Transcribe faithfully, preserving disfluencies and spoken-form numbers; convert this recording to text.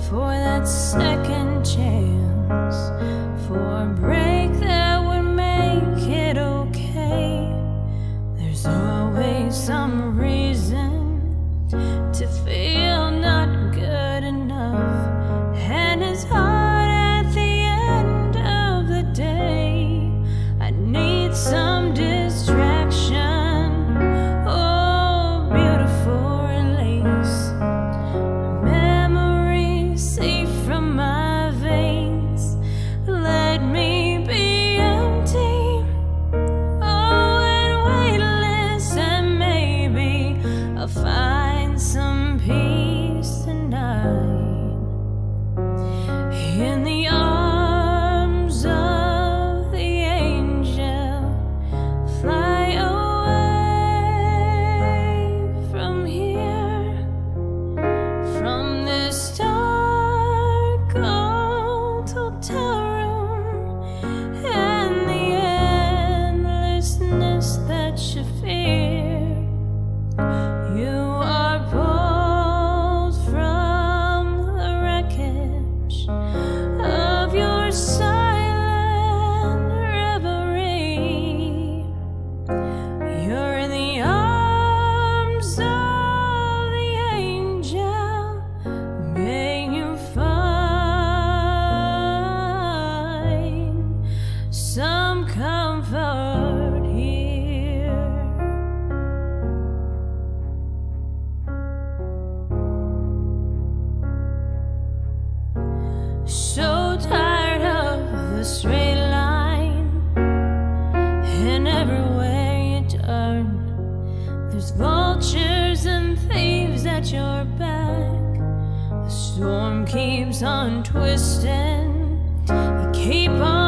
for that second chance, for a break that would make it okay. There's always some reason to feel not good enough, and it's hard at the end of the day. I need some distraction. Oh, beautiful release, memories safe from my veins. Let me be empty, oh, and weightless, and maybe I'll find some peace tonight in the arms of the angel. Fly away from here, from this dark old hotel room, and the endlessness that you fear. You are pulled from the wreckage of your silent reverie. You're in the arms of the angel. May you find some comfort here. So tired of the straight line, and everywhere you turn, there's vultures and thieves at your back. The storm keeps on twisting, you keep on